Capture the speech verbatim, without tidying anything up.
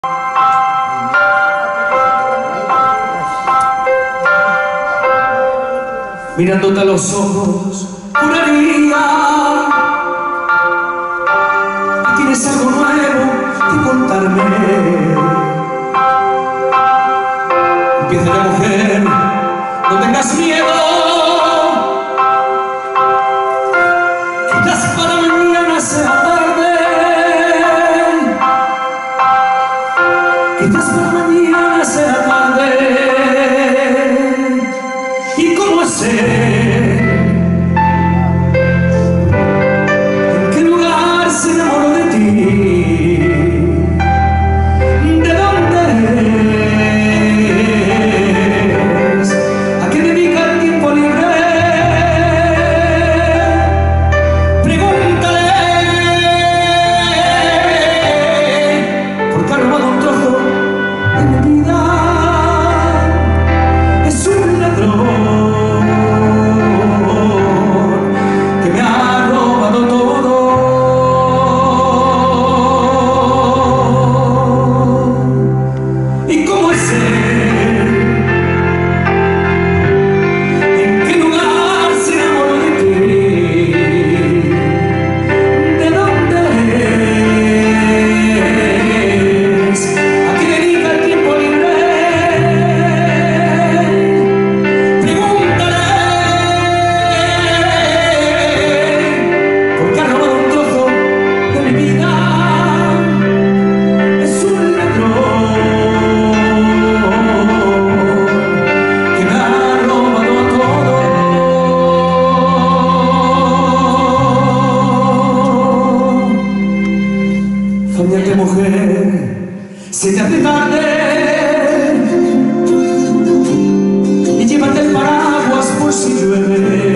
Mirándote a los ojos, juraría que tienes algo nuevo que contarme. Empieza la mujer, no tengas miedo, quizás para mañana sea tarde, quizás para mañana sea tarde. ¿Y cómo sé en qué lugar se enamoró de ti? ¿De dónde es? ¿A qué dedica el tiempo libre? Pregúntale, porque ha robado un trozo de mi vida. Es un ladrón que me ha robado todo. ¿Y cómo es él? ¿En qué lugar se enamoró de ti? ¿De dónde es? ¿A qué dedica el tiempo libre? Pregúntale, porque ha robado un trozo de mi vida. Es un ladrón que me ha robado todo. Fáñate, mujer, se te hace tarde, y llévate el paraguas por si llueve.